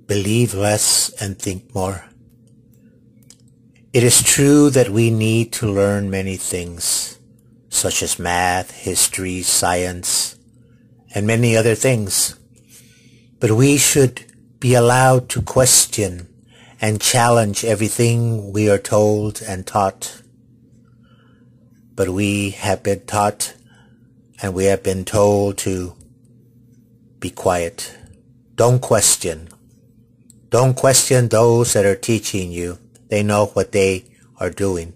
believe less and think more. It is true that we need to learn many things, such as math, history, science, and many other things. But we should be allowed to question and challenge everything we are told and taught. But we have been taught and we have been told to be quiet. Don't question. Don't question those that are teaching you. They know what they are doing.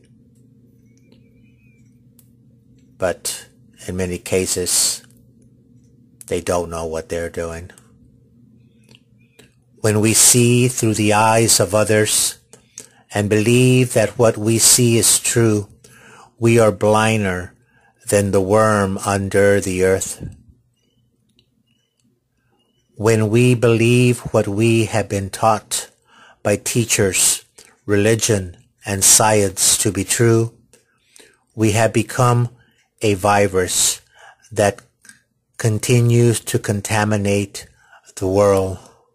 But in many cases, they don't know what they're doing. When we see through the eyes of others and believe that what we see is true, we are blinder than the worm under the earth. When we believe what we have been taught by teachers, religion, and science to be true, we have become a virus that continues to contaminate the world.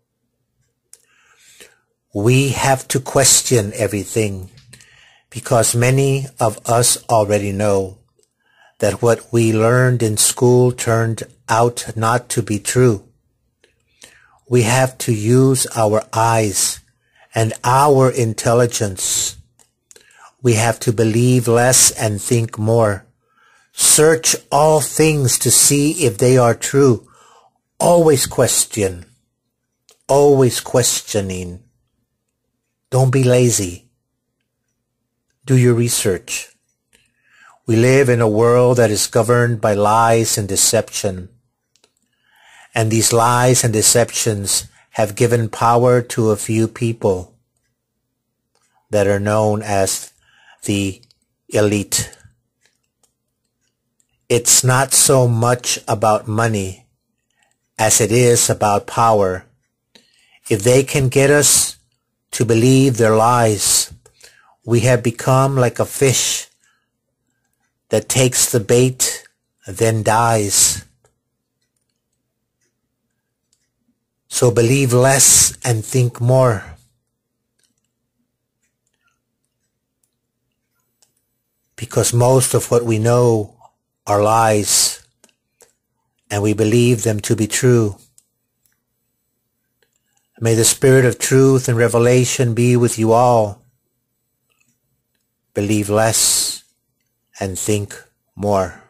We have to question everything because many of us already know that what we learned in school turned out not to be true. We have to use our eyes and our intelligence. We have to believe less and think more. Search all things to see if they are true. Always question. Always questioning. Don't be lazy. Do your research. We live in a world that is governed by lies and deception. And these lies and deceptions have given power to a few people that are known as the elite. It's not so much about money as it is about power. If they can get us to believe their lies, we have become like a fish that takes the bait, then dies. So believe less and think more. Because most of what we know are lies, and we believe them to be true. May the Spirit of truth and revelation be with you all. Believe less and think more.